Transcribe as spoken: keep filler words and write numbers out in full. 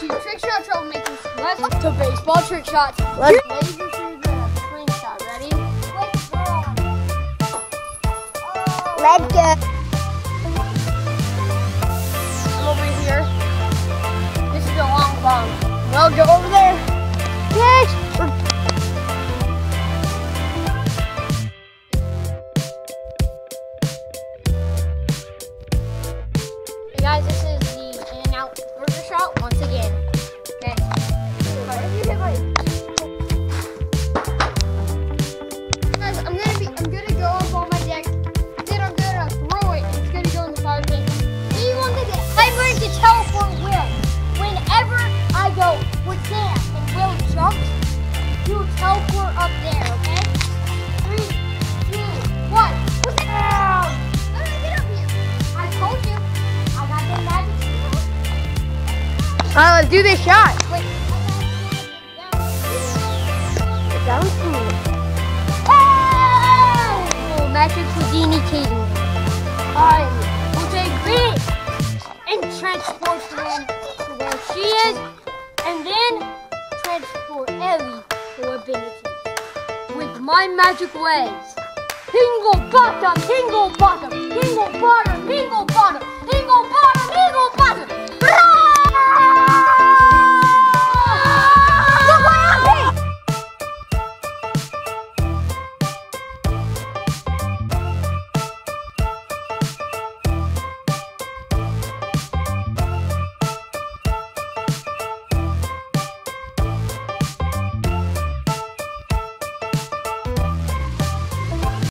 to Trick Shot Troublemakers. Let's up to baseball trick shots. Let's Laser shoot the screenshot. Ready? Let's go. Let's go. I'm over here. This is a long bomb. Well, go over there. Yes. Hey guys, this is the In-N-Out Burger Shot once again. Okay. Guys, I'm gonna be, I'm gonna go up on my deck. Then I'm gonna throw it. It's gonna go in the fire pit. Anyone that gets, I'm going to teleport Will. Whenever I go with Sam and Will jumps, you teleport up there. Okay? Three, two, one. Push it down. How did I get up here? I told you. I got the magic skills. Alright, let's do this shot. Wait. Down to me. Oh! Magic Houdini Kaden. I will take this and transport them to where she is, and then transport Ellie to ability with my magic ways. Tingle bottom, tingle bottom, tingle bottom.